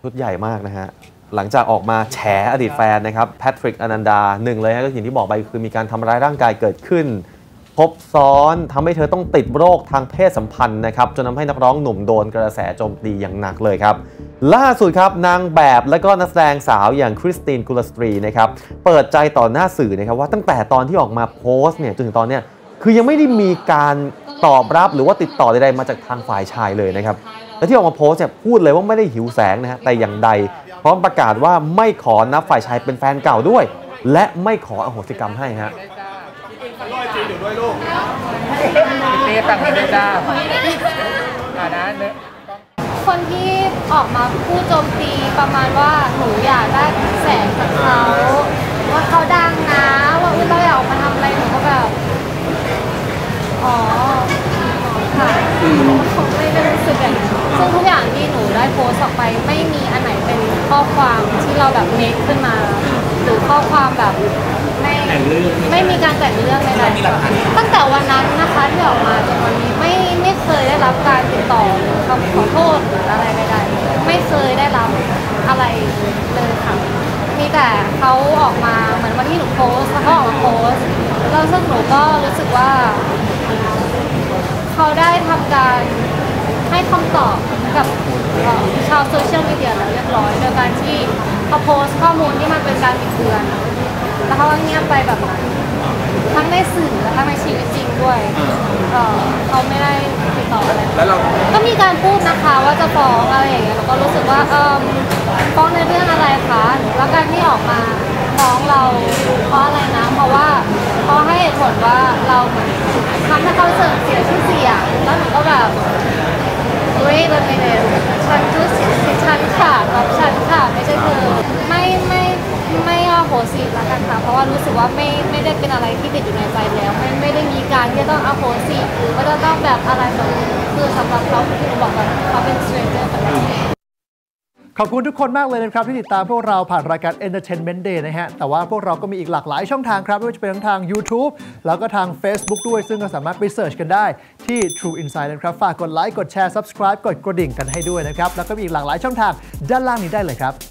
ชุดใหญ่มากนะฮะหลังจากออกมาแฉอดีตแฟนนะครับแพทริกอนันดาหนึ่งเลยนะก็อย่างที่บอกไปคือมีการทำร้ายร่างกายเกิดขึ้นครบซ้อนทำให้เธอต้องติดโรคทางเพศสัมพันธ์นะครับจนทำให้นักร้องหนุ่มโดนกระแสโจมตีอย่างหนักเลยครับล่าสุดครับนางแบบและก็นักแสดงสาวอย่างคริสตินกุลสตรีนะครับเปิดใจต่อหน้าสื่อนะครับว่าตั้งแต่ตอนที่ออกมาโพสต์เนี่ยจนถึงตอนเนี้ยคือยังไม่ได้มีการตอบรับหรือว่าติดต่อใดๆมาจากทางฝ่ายชายเลยนะครับและที่ออกมาโพสต์เนี่ยพูดเลยว่าไม่ได้หิวแสงนะฮะแต่อย่างใดพร้อมประกาศว่าไม่ขอนับฝ่ายชายเป็นแฟนเก่าด้วยและไม่ขออโหสิกรรมให้ฮะจีอยู่ด้วยลูกเต้ตังให้ด้วยจ้านะคนที่ออกมาพูดโจมตีประมาณว่าหนูอยากได้แสงจากเขาว่าเขาดังนะว่าเราอยากออกมาทำอะไรหนูก็แบบอ๋อค่ะไม่ได้รู้สึกอย่างนั้นซึ่งทุกอย่างที่หนูได้โพสต์ออกไปไม่มีอันไหนเป็นข้อความที่เราแบบเมคขึ้นมาหรือข้อความแบบไม่มีการแต่งเรื่องใดๆตั้งแต่วันนั้นนะคะที่ออกมาจนวันนี้ไม่เคยได้รับการติดต่อหรือคำขอโทษหรืออะไรใดๆไม่เคยได้รับอะไรเลยค่ะมีแต่เขาออกมาเหมือนวันที่หนูโพสต์เขาออกมาโพสต์แล้วซึ่งหนูก็รู้สึกว่าเขาได้ทำการให้คำตอบกับชาวโซเชียลมีเดียแล้วเรียบร้อยโดยการที่เขาโพสต์ข้อมูลที่มันเป็นการบิดเบือนแล้วเขาก็เงียบไปแบบทั้งในสื่อและทั้งในชีวิตจริงด้วยเขาไม่ได้ติดต่ออะไรแล้วเราก็มีการพูดนะคะว่าจะฟ้องอะไรอย่างเงี้ยเราก็รู้สึกว่าฟ้องในเรื่องอะไรคะแล้วการที่ออกมาฟ้องเราเพราะอะไรนะเพราะว่าเขาให้เหตุผลว่าเราทำให้เขาเสื่อมเสียชื่อเสียงแล้วหนูก็แบบwait a minute ฉันชื่อเสียงฉันค่ะรับฉันค่ะไม่ใช่เธอไม่อโหสิละกันค่ะเพราะว่ารู้สึกว่าไม่ได้เป็นอะไรที่ติดอยู่ในใจแล้วไม่ได้มีการที่จะต้องอโหสิหรือว่าจะต้องแบบอะไรแบบคือสำหรับเขาที่หนูบอกว่าเขาเป็น stranger ไปแล้วขอบคุณทุกคนมากเลยนะครับที่ติดตามพวกเราผ่านรายการ Entertainment Day นะฮะแต่ว่าพวกเราก็มีอีกหลากหลายช่องทางครับไม่ว่าจะเป็นทั้งทาง YouTube แล้วก็ทาง Facebook ด้วยซึ่งก็สามารถไปเสิร์ชกันได้ที่ True Insight นะครับฝากกดไลค์กดแชร์ Subscribe กดกระดิ่งกันให้ด้วยนะครับแล้วก็มีอีกหลากหลายช่องทางด้านล่างนี้ได้เลยครับ